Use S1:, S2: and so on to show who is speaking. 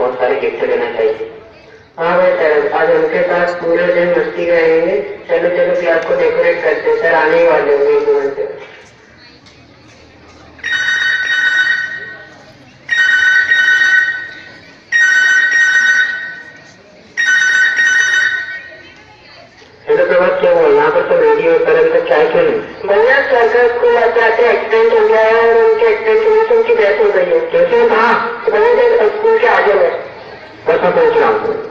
S1: बहुत सारे गिफ्ट देना चाहिए।
S2: हाँ भाई सर, आज उनके साथ पूरे दिन मस्ती करेंगे। चलो चलो क्लास को डेकोरेट करते हैं, सर आने ही वाले होंगे 1-2 घंटे। हेलो प्रभात, क्या हुआ? यहाँ पर तो रेडी होता है, अभी तक चाय क्यों नहीं? भैया सर का स्कूल आते आते एक्सीडेंट हो गया है और उनके एक्सीडेंट की वजह से उनकी डेथ हो गई है। कैसे? कहाँ? भैया स्कूल के आगे में। बस मैं पहुँच रहा हूँ।